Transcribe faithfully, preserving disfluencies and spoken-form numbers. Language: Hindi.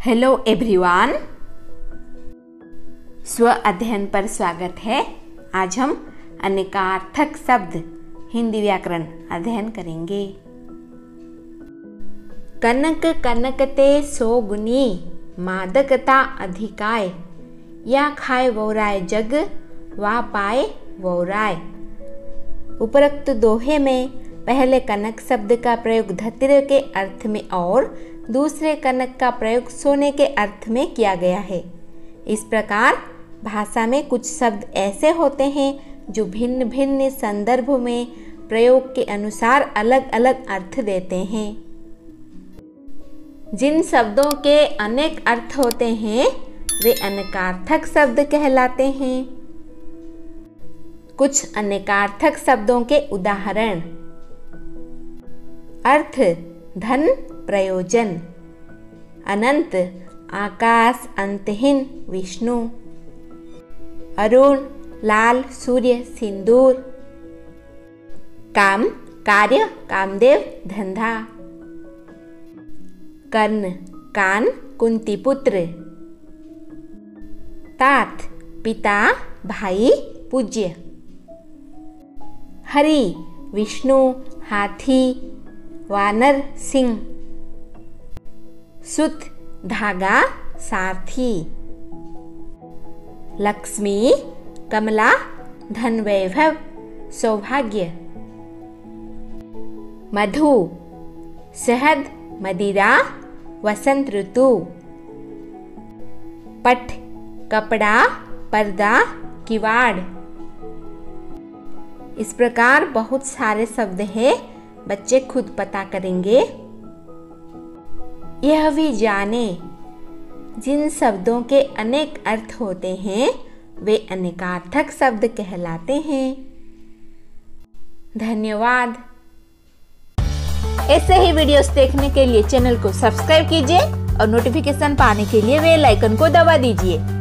हेलो एवरीवन, स्व अध्ययन पर स्वागत है। आज हम अनेकार्थक शब्द हिंदी व्याकरण अध्ययन करेंगे। कनक कनकते सो गुनी मादकता अधिकाय, या खाए वोराय जग वा पाए वोराय। उपरोक्त दोहे में पहले कनक शब्द का प्रयोग धैर्य के अर्थ में और दूसरे कनक का प्रयोग सोने के अर्थ में किया गया है। इस प्रकार भाषा में कुछ शब्द ऐसे होते हैं जो भिन्न भिन्न संदर्भ में प्रयोग के अनुसार अलग अलग अर्थ देते हैं। जिन शब्दों के अनेक अर्थ होते हैं वे अनेकार्थक शब्द कहलाते हैं। कुछ अनेकार्थक शब्दों के उदाहरण: अर्थ धन प्रयोजन, अनंत आकाश अंतहीन विष्णु, अरुण लाल सूर्य सिंदूर, काम कार्य कामदेव धंधा, कर्ण कान कुंती पुत्र, तात पिता भाई पूज्य, हरि विष्णु हाथी वानर सिंह, सुत धागा सारथी, लक्ष्मी कमला धन वैभव सौभाग्य, मधु शहद मदिरा वसंत ऋतु, पट कपड़ा पर्दा किवाड़। इस प्रकार बहुत सारे शब्द हैं, बच्चे खुद पता करेंगे। यह भी जाने जिन शब्दों के अनेक अर्थ होते हैं वे अनेकार्थक शब्द कहलाते हैं। धन्यवाद। ऐसे ही वीडियोस देखने के लिए चैनल को सब्सक्राइब कीजिए और नोटिफिकेशन पाने के लिए बेल आइकन को दबा दीजिए।